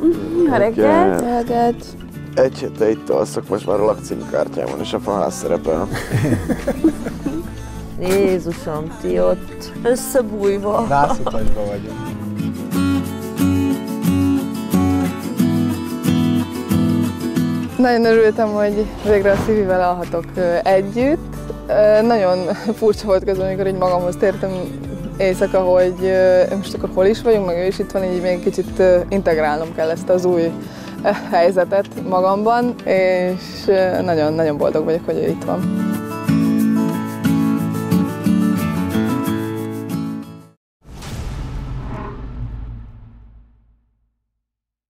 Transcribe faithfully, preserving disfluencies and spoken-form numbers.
Jó reggelt! Jó reggelt! Egy héte itt alszok, most már a lakcímű kártyámon is a faház szerepel. Jézusom, ti ott összebújva. Nászutasban vagyunk. Nagyon örültem, hogy végre a Szívivel alhatok együtt. Nagyon furcsa volt közben, amikor így magamhoz tértem éjszaka, hogy most akkor hol is vagyunk, meg ő is itt van, így még kicsit integrálnom kell ezt az új helyzetet magamban, és nagyon-nagyon boldog vagyok, hogy ő itt van.